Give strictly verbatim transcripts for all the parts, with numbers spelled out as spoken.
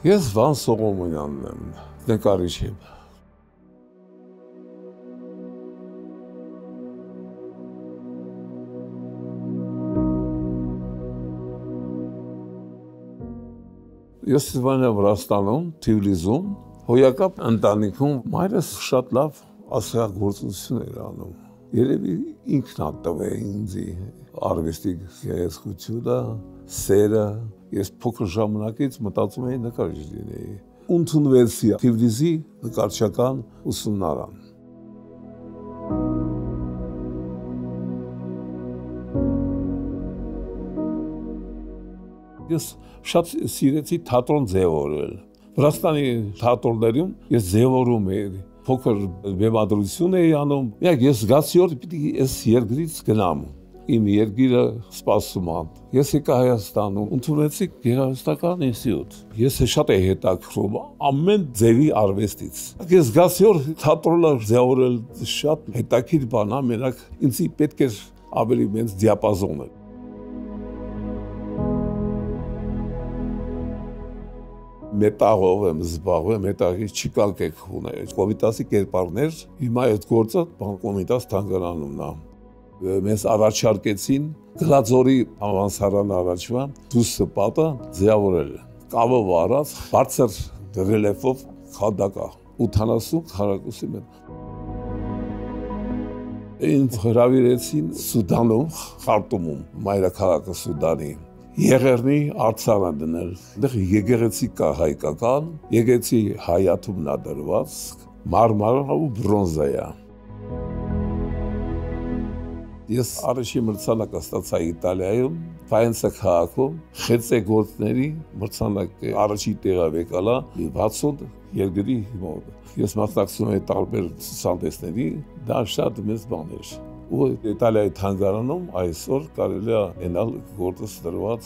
Ես Վան Սողոմոնյանն եմ, նկարիչ եմ։ Ես ծնվել եմ Վրաստանում, Թիֆլիսում, հոյակապ ընտանիքում մայրս շատ լավ ասեղնագործություն էր անում։ Երևի ինքն ա տվել ինձ արվեստի գեղեցկությունը, սերը, ես փոքր ժամանակից մտածում էի նկարիչ լինեի։ Ընդունվեցի Թիֆլիսի նկարչական ուսումնարան։ Ես շատ սիրեցի թատրոն ձևավորել։ Վրաստանի թատրոններում ես ձևորում էի, փոքր բեմադրություն էի անում։ Միակ ես զգացի, որ պիտի այս երկրից գնամ։ Իմ երկիրը սպասում ա։ Ես եկա Հայաստան ու ընդունեցի գեղարվեստական ինստիտուտ։ Ես շատ էի հետաքրքրում ամեն ձևի արվեստից։ Ես զգացի, որ թատրոնը ձևավորել շատ հետաքրքիր բան ա, մենակ ինձ պետք էր ավելի մեծ դիապազոն։ Մետաղով եմ զբաղվում, մետաղի չիկալկեք ուներ, Կոմիտասի կերպարներ, հիմա այդ գործը Կոմիտաս թանգարանումն ա։ Մեզ առաջարկեցին Գլաձորի ավանսարան առաջվա դուսը պատը ձևավորել։ Կավը վարած, բարձր ռելիեֆով քանդակա, ութանասուն քառակուսի մետր։ Ինձ հրավիրեցին Սուդանում, Խարտումում, մայրաքաղաքը Սուդանի։ Եղեռնի արձանը դնել, դեղ եկեղեցի կա հայկական, եկեղեցի հայաթումն ա դրված, մարմարը ու բրոնզա։ Ես առաջին մրցանակը ստացա Իտալիայում, Ֆայենցա քաղաքում, խեցե գործների մրցանակ առաջին տեղը եկալա վաթսուն երկրի մոտ։ Ես մասնակցում էի տարբեր ցուցահանդեսների, դա շատ մեծ բան էր։ Ու Իտալիայի թանգարանում այսօր կարելի է ունենալ գործս դրված։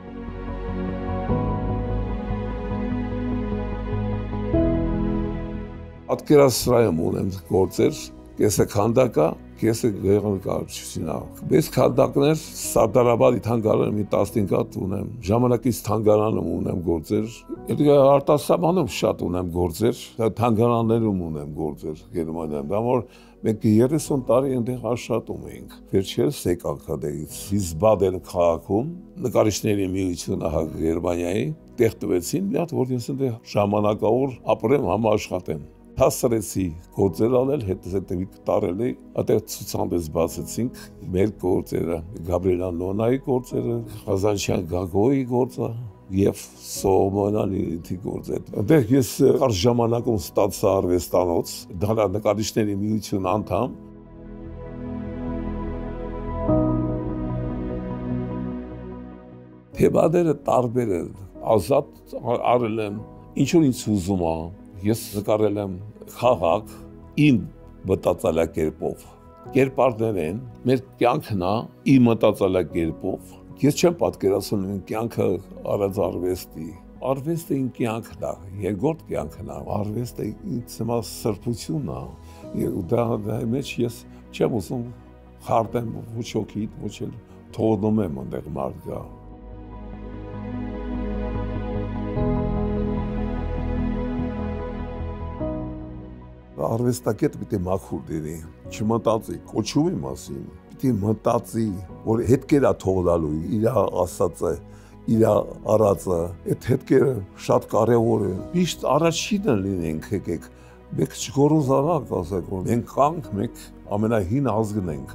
Պատկերասրահում ունեմ գործեր, կեսը քանդակա, կեսը գեղանկարչություն ա։ Մեծ քանդակներ Սարդարաբադի թանգարանում մի տասնհինգ հատ ունեմ, ժամանակից թանգարանում ունեմ գործեր, արտասահմանում շատ ունեմ գործեր, թանգարաններում ունեմ գործեր Գերմանիայում, դա որ մենք երեսուն տարի այնտեղ աշխատում էինք։ Վերջերս եկանք այդտեղից Վիսբադեն քաղաքում, նկարիչների միությունը հա Գերմանիայի, տեղ տվեցին, մի հատ որ ես այնտեղ ժամանակավոր ապրեմ, համաաշխատեմ։ Հասցրեցի գործեր անել, հետզհետևի տարել էի, այդտեղ ցուցահանդես բացեցինք, մեր գործերը, Գաբրիելա Նոնայի գործերը, Ղազանչյան Գագոյի գործը և Սողոմոնյանի գործը։ Այդտեղ ես կարճ ժամանակում ստացա արվեստանոց, դա նկարիչների միություն անդամ։ Թեմաները տարբեր են, ազատ արել եմ, ինչ որ ինձ ուզում ա։ Ես նկարել եմ խաղաղ, իմ մտածելակերպով, կերպարներ են, մեր կյանքն ա իմ մտածելակերպով, ես չեմ պատկերացնում իմ կյանքը առանց արվեստի, արվեստը իմ կյանքն ա, երկրորդ կյանքն ա, արվեստը ինձ համար սրբությունն ա, դա մեջ ես չեմ ուզում խարտեմ ոչ հոգիդ, ոչ էլ թողնում եմ այնտեղ մարդ գա։ Արվեստագետ պիտի մաքուր դերի, չմտածի կոչումի մասին, պիտի մտածի, որ հետքեր ա թողնալու, իր ասածը, իր արածը, այդ հետքերը շատ կարևոր են։ Միշտ առաջինը լինենք եկեք, մենք չգոռոզանանք, ասենք, որ մենք կանք, մենք ամենահին ազգն ենք։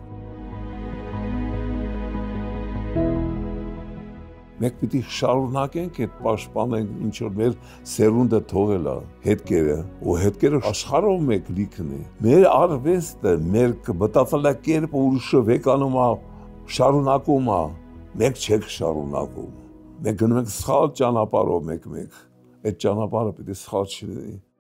Մենք պիտի շարունակենք այդ պաշտպանենք ինչ որ մեր սերունդը թողել է հետքերը, ու հետքերը աշխարհով մեկ լիքն է։ Մեր արվեստը, մեր մտածելակերպը ուրիշը վեկանում ա, շարունակում ա, մենք չենք շարունակում։ Մենք գնում ենք սխալ ճանապարհով մեկ-մեկ, այդ ճանապարհը պիտի սխալ չլինի։